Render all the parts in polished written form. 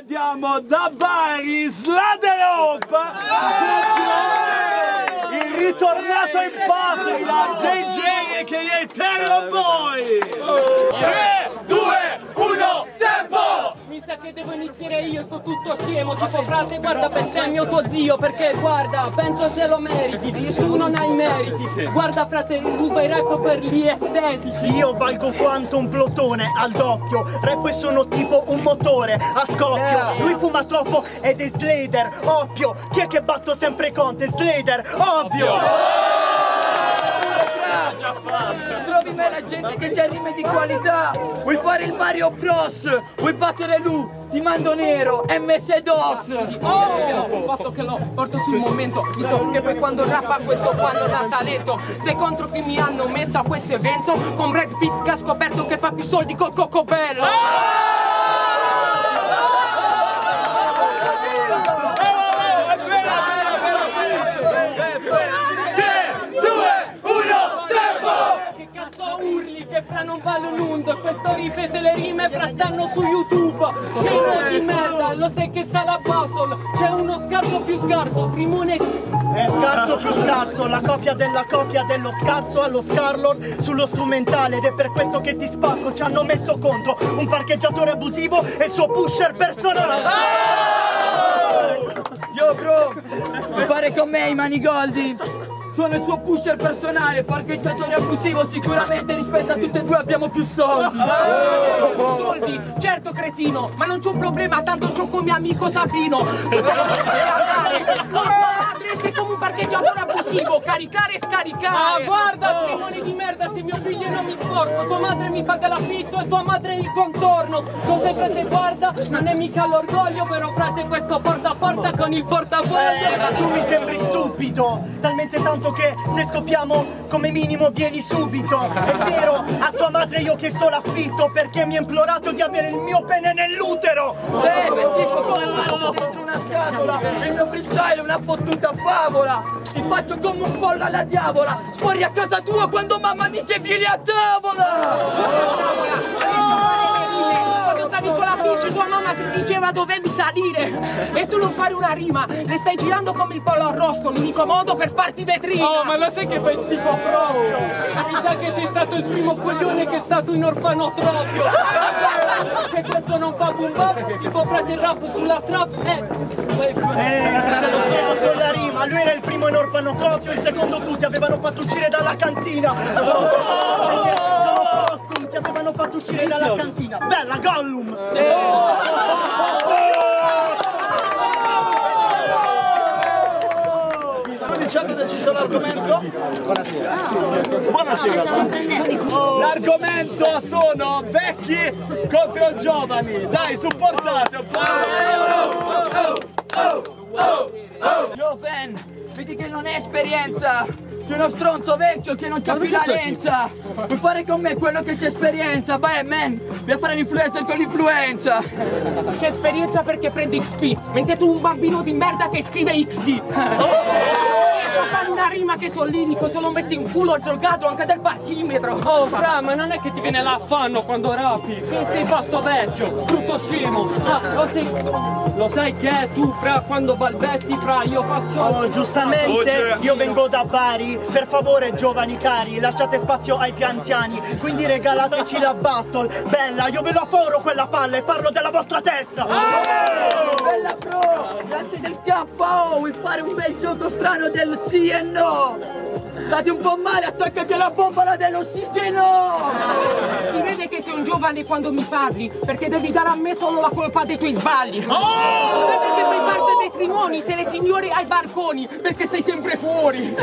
Abbiamo da Bari Sladerop, il ritornato in patria JJ che è Terror Boy. 3, 2, 1, tempo! Mi sa che devo iniziare io, sto tutto scemo. Tipo frate, guarda, bestemmi o tuo zio, perché guarda, penso se lo meriti. Tu non hai meriti. Guarda frate, tu fai rap per gli estetici. Io valgo quanto un plotone al doppio. Rap e sono tipo un motore a scoppio. Lui fuma troppo ed è Slater, oppio. Chi è che batto sempre Conte? Slater, ovvio. Trovi me la gente che c'ha rime di qualità. Vuoi fare il Mario Bros? Vuoi battere lui? Ti mando nero, MS-DOS. Il fatto che lo porto sul momento, visto che poi quando rappa questo quando dà talento. Sei contro chi mi hanno messo a questo evento, con Brad Pitt che ha scoperto che fa più soldi col Cocobello. Che fra non vale un undo, questo ripete le rime fra stanno su YouTube. C'è uno di merda, lo sai che sta la battle. C'è uno scarso più scarso, Trimone. È scarso più scarso, la copia della copia dello scarso allo Scarlord sullo strumentale. Ed è per questo che ti spacco, ci hanno messo contro un parcheggiatore abusivo e il suo pusher personale. Yo bro, vuoi fare con me i Manigoldi? Sono il suo pusher personale, parcheggiatore abusivo, sicuramente rispetto a tutte e due abbiamo più soldi. Più soldi? Certo cretino, ma non c'è un problema, tanto c'ho con mio amico Sabino. Sei come un parcheggiatore abusivo, caricare e scaricare. Ma guarda, Trimone di merda, se mio figlio non mi sforzo, tua madre mi paga l'affitto e tua madre il contorno. Cos'è frate, guarda, non è mica l'orgoglio, però frate questo porta a porta con il portafoglio. Ma tu mi sembri stupido, talmente tanto che se scoppiamo come minimo vieni subito. È vero, a tua madre io ho chiesto l'affitto perché mi ha implorato di avere il mio pene nell'utero. Vestisco come pazzo dentro una scatola. Il mio freestyle è una fottuta favola. Ti faccio come un pollo alla diavola. Fuori a casa tua quando mamma dice vieni a tavola. Quando stavi con la bici tua mamma ti diceva dovevi salire e tu non fare una rima, le stai girando come il pollo arrosto, l'unico modo per farti vetrina. Oh, ma lo sai che fai schifo proprio? Mi sa che sei stato il primo coglione che è stato in orfanotrofio. Che questo non fa boom bap, tipo frate il rap sulla trap. Lo spiego con la rima, lui era il primo in orfanotrofio, il secondo tu ti avevano fatto uscire dalla cantina. Sono postumi, ti avevano fatto uscire dalla cantina. Bella Gollum! Ci hanno deciso l'argomento? Buonasera. Buonasera. L'argomento sono vecchi contro giovani. Dai, supportate. Yo fan, vedi che non è esperienza. Sei uno stronzo vecchio che non c'ha più la lenza. Puoi fare con me quello che c'è esperienza. Vai man, devi fare l'influencer con l'influenza. C'è esperienza perché prende XP, mentre tu un bambino di merda che scrive XD. Fare una rima che sono lirico, te lo metti in culo al giocato anche del parchimetro. Oh fra, ma non è che ti viene l'affanno quando rapi, che sei fatto vecchio, brutto scemo. Ah, lo sai che è tu fra quando balbetti fra io faccio. Oh, giustamente io vengo da Bari, per favore giovani cari, lasciate spazio ai più anziani, quindi regalateci la battle. Bella, io ve lo afforo quella palla e parlo della vostra testa. Bella bro, grazie del KO, vuoi fare un bel gioco strano del sì e no? State un po' male, attaccati alla bombola dell'ossigeno! Si vede che sei un giovane quando mi parli, perché devi dare a me solo la colpa dei tuoi sbagli. Sai perché fai parte dei Trimoni, sei le signore ai barconi, perché sei sempre fuori.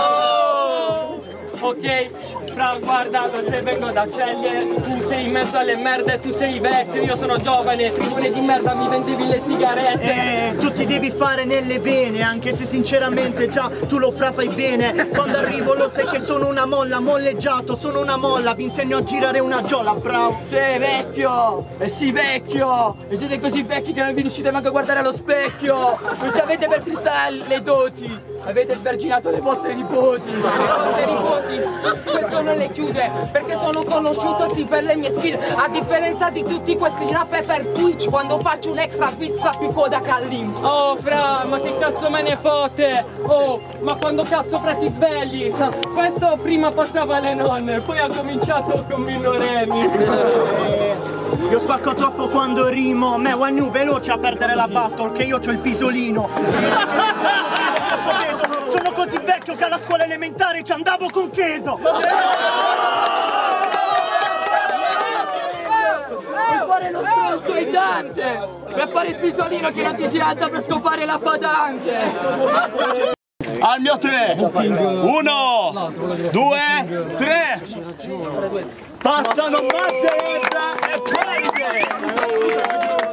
Ok, fra guarda, se vengo da Ceglie, tu sei in mezzo alle merde, tu sei vecchio, io sono giovane, Trimone di merda, mi vendevi le sigarette. Tu ti devi fare nelle vene, anche se sinceramente già tu lo fai bene. Quando arrivo lo sai che sono una molla, molleggiato, sono una molla, vi insegno a girare una giola, bravo. Sei vecchio, e sì vecchio, e siete così vecchi che non vi riuscite manco a guardare allo specchio. Non ci avete per freestyle le doti, avete sverginato le vostre nipoti. Le vostre nipoti, questo non le chiude, perché sono conosciuto sì per le mie skill, a differenza di tutti questi rapper per Twitch, quando faccio un extra pizza più coda che all'Inps. Oh fra, ma che cazzo me ne fotte? Oh, ma quando cazzo fra ti svegli? Questo prima passava alle nonne, poi ha cominciato con minorenni. Io spacco troppo quando rimo, me Wanyu veloce a perdere la battle, che io c'ho il pisolino. Sono così vecchio che alla scuola elementare ci andavo con Cheso. Per fare lo stronzo ai Dante! Per fare il pisolino che non si alza per scopare la badante! Al mio 3. 1, 2, 3. Passano Matte e Prende.